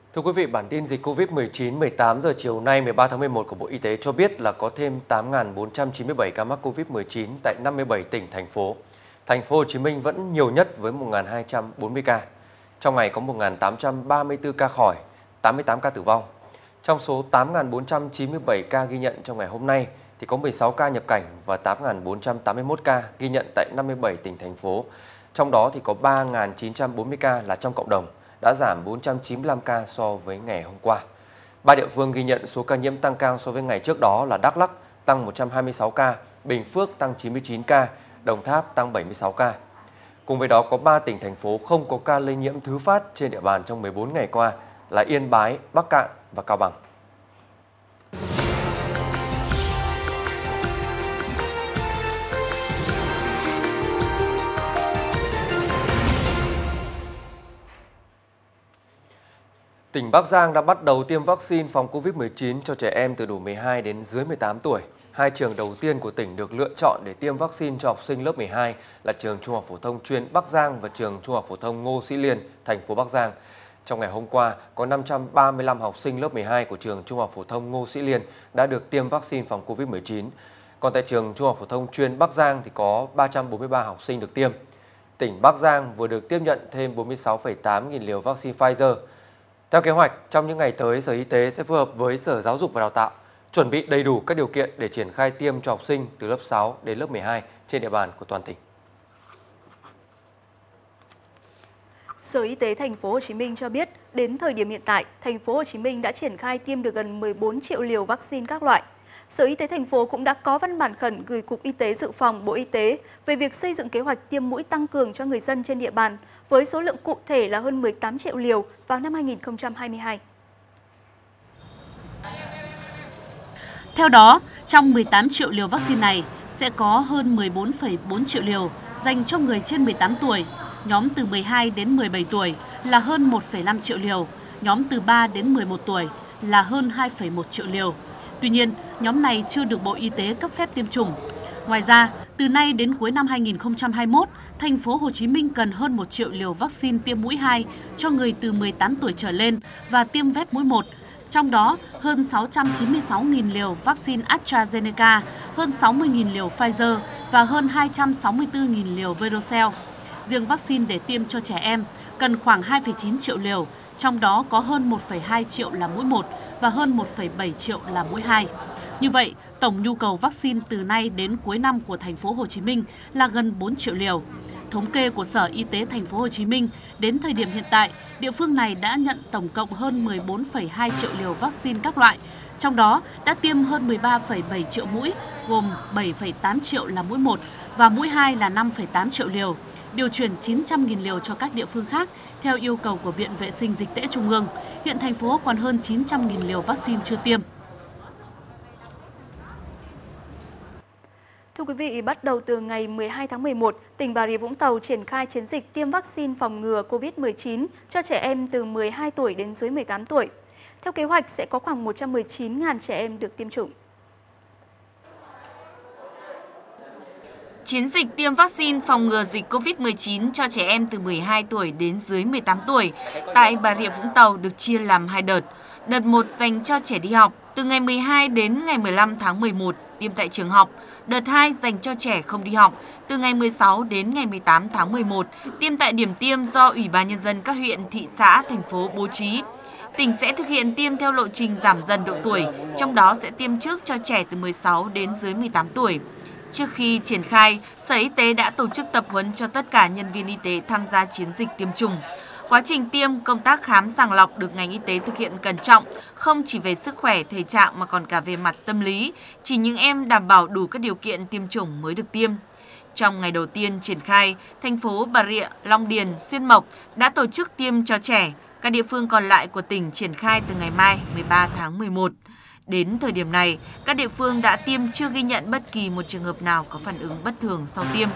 Thưa quý vị, bản tin dịch COVID-19 18 giờ chiều nay 13 tháng 11 của Bộ Y tế cho biết là có thêm 8.497 ca mắc COVID-19 tại 57 tỉnh, thành phố. Thành phố Hồ Chí Minh vẫn nhiều nhất với 1.240 ca. Trong ngày có 1.834 ca khỏi, 88 ca tử vong. Trong số 8.497 ca ghi nhận trong ngày hôm nay thì có 16 ca nhập cảnh và 8.481 ca ghi nhận tại 57 tỉnh, thành phố. Trong đó thì có 3.940 ca là trong cộng đồng, đã giảm 495 ca so với ngày hôm qua. 3 địa phương ghi nhận số ca nhiễm tăng cao so với ngày trước đó là Đắk Lắk tăng 126 ca, Bình Phước tăng 99 ca, Đồng Tháp tăng 76 ca. Cùng với đó có 3 tỉnh, thành phố không có ca lây nhiễm thứ phát trên địa bàn trong 14 ngày qua là Yên Bái, Bắc Kạn và Cao Bằng. Tỉnh Bắc Giang đã bắt đầu tiêm vaccine phòng COVID-19 cho trẻ em từ đủ 12 đến dưới 18 tuổi. Hai trường đầu tiên của tỉnh được lựa chọn để tiêm vaccine cho học sinh lớp 12 là trường Trung học phổ thông chuyên Bắc Giang và trường Trung học phổ thông Ngô Sĩ Liên, thành phố Bắc Giang. Trong ngày hôm qua, có 535 học sinh lớp 12 của trường Trung học phổ thông Ngô Sĩ Liên đã được tiêm vaccine phòng COVID-19. Còn tại trường Trung học phổ thông chuyên Bắc Giang thì có 343 học sinh được tiêm. Tỉnh Bắc Giang vừa được tiếp nhận thêm 46,8 nghìn liều vaccine Pfizer. Theo kế hoạch, trong những ngày tới, Sở Y tế sẽ phối hợp với Sở Giáo dục và Đào tạo chuẩn bị đầy đủ các điều kiện để triển khai tiêm cho học sinh từ lớp 6 đến lớp 12 trên địa bàn của toàn tỉnh. Sở Y tế thành phố Hồ Chí Minh cho biết, đến thời điểm hiện tại, thành phố Hồ Chí Minh đã triển khai tiêm được gần 14 triệu liều vaccine các loại. Sở Y tế thành phố cũng đã có văn bản khẩn gửi Cục Y tế Dự phòng Bộ Y tế về việc xây dựng kế hoạch tiêm mũi tăng cường cho người dân trên địa bàn với số lượng cụ thể là hơn 18 triệu liều vào năm 2022. Theo đó, trong 18 triệu liều vaccine này sẽ có hơn 14,4 triệu liều dành cho người trên 18 tuổi, nhóm từ 12 đến 17 tuổi là hơn 1,5 triệu liều, nhóm từ 3 đến 11 tuổi là hơn 2,1 triệu liều. Tuy nhiên, nhóm này chưa được Bộ Y tế cấp phép tiêm chủng. Ngoài ra, từ nay đến cuối năm 2021, thành phố Hồ Chí Minh cần hơn 1 triệu liều vaccine tiêm mũi 2 cho người từ 18 tuổi trở lên và tiêm vét mũi 1. Trong đó, hơn 696.000 liều vaccine AstraZeneca, hơn 60.000 liều Pfizer và hơn 264.000 liều Verocell. Riêng vaccine để tiêm cho trẻ em cần khoảng 2,9 triệu liều, trong đó có hơn 1,2 triệu là mũi 1 và hơn 1,7 triệu là mũi 2. Như vậy, tổng nhu cầu vaccine từ nay đến cuối năm của thành phố Hồ Chí Minh là gần 4 triệu liều. Thống kê của Sở Y tế thành phố Hồ Chí Minh, đến thời điểm hiện tại, địa phương này đã nhận tổng cộng hơn 14,2 triệu liều vaccine các loại, trong đó đã tiêm hơn 13,7 triệu mũi, gồm 7,8 triệu là mũi 1 và mũi 2 là 5,8 triệu liều, điều chuyển 900.000 liều cho các địa phương khác theo yêu cầu của Viện Vệ sinh Dịch tễ Trung ương. Hiện thành phố còn hơn 900.000 liều vaccine chưa tiêm. Thưa quý vị, bắt đầu từ ngày 12 tháng 11, tỉnh Bà Rịa Vũng Tàu triển khai chiến dịch tiêm vaccine phòng ngừa COVID-19 cho trẻ em từ 12 tuổi đến dưới 18 tuổi. Theo kế hoạch, sẽ có khoảng 119.000 trẻ em được tiêm chủng. Chiến dịch tiêm vaccine phòng ngừa dịch COVID-19 cho trẻ em từ 12 tuổi đến dưới 18 tuổi tại Bà Rịa Vũng Tàu được chia làm 2 đợt. Đợt 1 dành cho trẻ đi học từ ngày 12 đến ngày 15 tháng 11 tiêm tại trường học. Đợt 2 dành cho trẻ không đi học từ ngày 16 đến ngày 18 tháng 11 tiêm tại điểm tiêm do Ủy ban Nhân dân các huyện, thị xã, thành phố bố trí. Tỉnh sẽ thực hiện tiêm theo lộ trình giảm dần độ tuổi, trong đó sẽ tiêm trước cho trẻ từ 16 đến dưới 18 tuổi. Trước khi triển khai, Sở Y tế đã tổ chức tập huấn cho tất cả nhân viên y tế tham gia chiến dịch tiêm chủng. Quá trình tiêm, công tác khám sàng lọc được ngành y tế thực hiện cẩn trọng, không chỉ về sức khỏe, thể trạng mà còn cả về mặt tâm lý. Chỉ những em đảm bảo đủ các điều kiện tiêm chủng mới được tiêm. Trong ngày đầu tiên triển khai, thành phố Bà Rịa, Long Điền, Xuyên Mộc đã tổ chức tiêm cho trẻ. Các địa phương còn lại của tỉnh triển khai từ ngày mai 13 tháng 11. Đến thời điểm này, các địa phương đã tiêm chưa ghi nhận bất kỳ một trường hợp nào có phản ứng bất thường sau tiêm.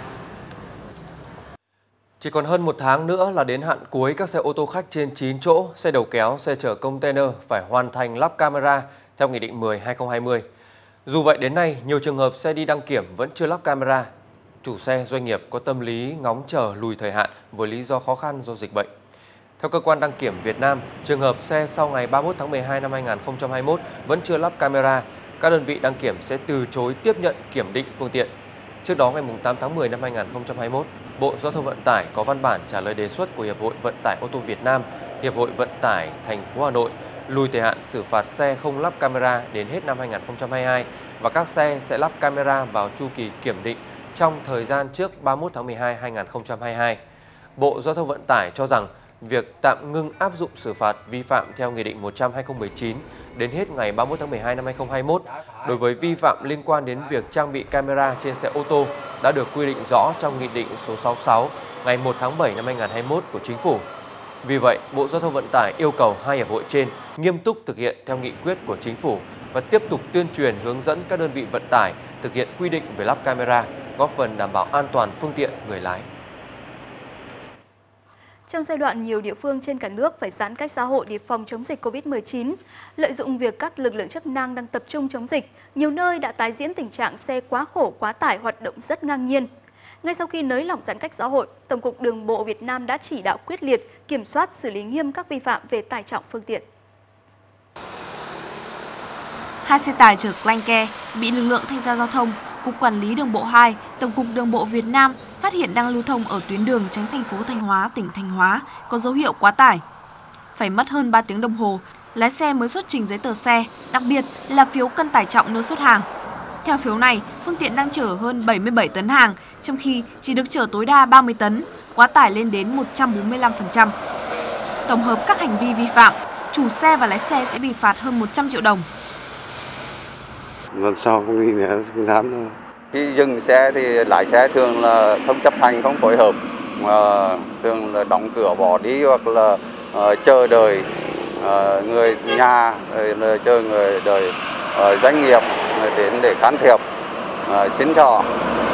Chỉ còn hơn 1 tháng nữa là đến hạn cuối các xe ô tô khách trên 9 chỗ, xe đầu kéo, xe chở container phải hoàn thành lắp camera theo Nghị định 10/2020. Dù vậy đến nay, nhiều trường hợp xe đi đăng kiểm vẫn chưa lắp camera. Chủ xe, doanh nghiệp có tâm lý ngóng chờ lùi thời hạn với lý do khó khăn do dịch bệnh. Theo cơ quan đăng kiểm Việt Nam, trường hợp xe sau ngày 31 tháng 12 năm 2021 vẫn chưa lắp camera, các đơn vị đăng kiểm sẽ từ chối tiếp nhận kiểm định phương tiện. Trước đó, ngày 8 tháng 10 năm 2021, Bộ Giao thông Vận tải có văn bản trả lời đề xuất của Hiệp hội Vận tải ô tô Việt Nam, Hiệp hội Vận tải thành phố Hà Nội lùi thời hạn xử phạt xe không lắp camera đến hết năm 2022 và các xe sẽ lắp camera vào chu kỳ kiểm định trong thời gian trước 31 tháng 12 2022. Bộ Giao thông Vận tải cho rằng việc tạm ngưng áp dụng xử phạt vi phạm theo Nghị định 100/2019 đến hết ngày 31 tháng 12 năm 2021 đối với vi phạm liên quan đến việc trang bị camera trên xe ô tô đã được quy định rõ trong Nghị định số 66 ngày 1 tháng 7 năm 2021 của Chính phủ. Vì vậy, Bộ Giao thông Vận tải yêu cầu hai hiệp hội trên nghiêm túc thực hiện theo nghị quyết của Chính phủ và tiếp tục tuyên truyền hướng dẫn các đơn vị vận tải thực hiện quy định về lắp camera, góp phần đảm bảo an toàn phương tiện, người lái. Trong giai đoạn nhiều địa phương trên cả nước phải giãn cách xã hội để phòng chống dịch Covid-19, lợi dụng việc các lực lượng chức năng đang tập trung chống dịch, nhiều nơi đã tái diễn tình trạng xe quá khổ quá tải hoạt động rất ngang nhiên. Ngay sau khi nới lỏng giãn cách xã hội, Tổng cục Đường bộ Việt Nam đã chỉ đạo quyết liệt, kiểm soát xử lý nghiêm các vi phạm về tải trọng phương tiện. Hai xe tải chở clanke bị lực lượng thanh tra giao thông, Cục Quản lý Đường bộ 2, Tổng cục Đường bộ Việt Nam phát hiện đang lưu thông ở tuyến đường tránh thành phố Thanh Hóa, tỉnh Thanh Hóa có dấu hiệu quá tải. Phải mất hơn 3 tiếng đồng hồ, lái xe mới xuất trình giấy tờ xe, đặc biệt là phiếu cân tải trọng nơi xuất hàng. Theo phiếu này, phương tiện đang chở hơn 77 tấn hàng, trong khi chỉ được chở tối đa 30 tấn, quá tải lên đến 145%. Tổng hợp các hành vi vi phạm, chủ xe và lái xe sẽ bị phạt hơn 100 triệu đồng. Lần sau không đi nữa, không dám nữa. Khi dừng xe thì lái xe thường là không chấp hành, không phối hợp, thường là đóng cửa bỏ đi hoặc là chờ đợi người nhà, là chờ người đợi doanh nghiệp đến để can thiệp, xin xỏ,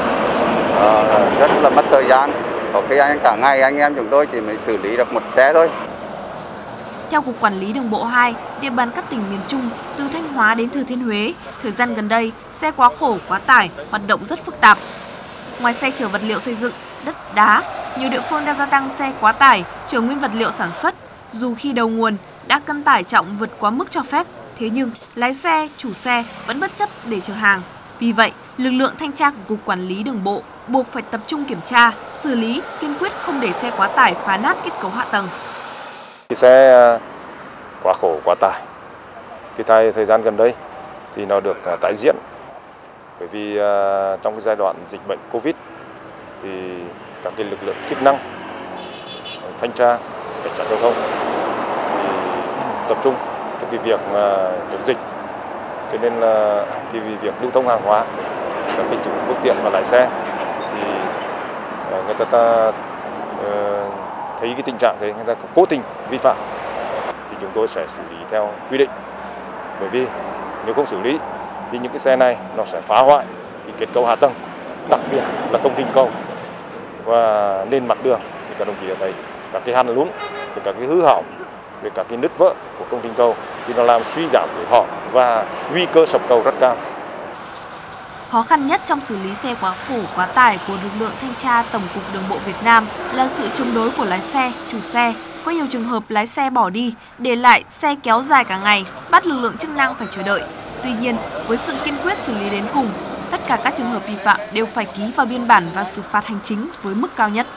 rất là mất thời gian. Có khi cả ngày anh em chúng tôi chỉ mới xử lý được một xe thôi. Theo Cục Quản lý Đường bộ 2, địa bàn các tỉnh miền Trung, từ Thanh Hóa đến Thừa Thiên Huế, thời gian gần đây, xe quá khổ, quá tải, hoạt động rất phức tạp. Ngoài xe chở vật liệu xây dựng, đất, đá, nhiều địa phương đang gia tăng xe quá tải, chở nguyên vật liệu sản xuất. Dù khi đầu nguồn đã cân tải trọng vượt quá mức cho phép, thế nhưng lái xe, chủ xe vẫn bất chấp để chở hàng. Vì vậy, lực lượng thanh tra của Cục Quản lý Đường bộ buộc phải tập trung kiểm tra, xử lý, kiên quyết không để xe quá tải phá nát kết cấu hạ tầng. Xe quá khổ quá tải thời gian gần đây thì nó được tái diễn, bởi vì trong cái giai đoạn dịch bệnh Covid thì các cái lực lượng chức năng thanh tra, cảnh sát giao thông thì tập trung trong cái việc chống dịch, cho nên là cái việc lưu thông hàng hóa, các cái chủ phương tiện và lái xe thì người ta thấy cái tình trạng thế, người ta cố tình vi phạm thì chúng tôi sẽ xử lý theo quy định. Bởi vì nếu không xử lý thì những cái xe này nó sẽ phá hoại cái kết cấu hạ tầng, đặc biệt là công trình cầu và nền mặt đường. Thì các đồng chí thấy các cái hằn lún, các cái hư hỏng, về các cái nứt vỡ của công trình cầu thì nó làm suy giảm tuổi thọ và nguy cơ sập cầu rất cao. Khó khăn nhất trong xử lý xe quá khổ, quá tải của lực lượng thanh tra Tổng cục Đường bộ Việt Nam là sự chống đối của lái xe, chủ xe. Có nhiều trường hợp lái xe bỏ đi, để lại xe kéo dài cả ngày, bắt lực lượng chức năng phải chờ đợi. Tuy nhiên, với sự kiên quyết xử lý đến cùng, tất cả các trường hợp vi phạm đều phải ký vào biên bản và xử phạt hành chính với mức cao nhất.